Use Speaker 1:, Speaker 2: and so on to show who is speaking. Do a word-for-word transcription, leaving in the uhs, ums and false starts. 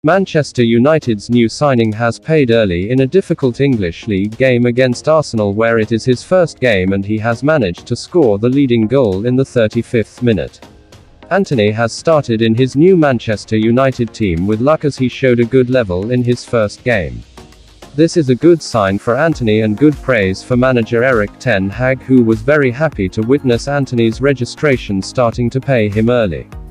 Speaker 1: Manchester United's new signing has paid early in a difficult English League game against Arsenal, where it is his first game and he has managed to score the leading goal in the thirty-fifth minute. Antony has started in his new Manchester United team with luck, as he showed a good level in his first game. This is a good sign for Antony and good praise for manager Erik ten Hag, who was very happy to witness Antony's registration starting to pay him early.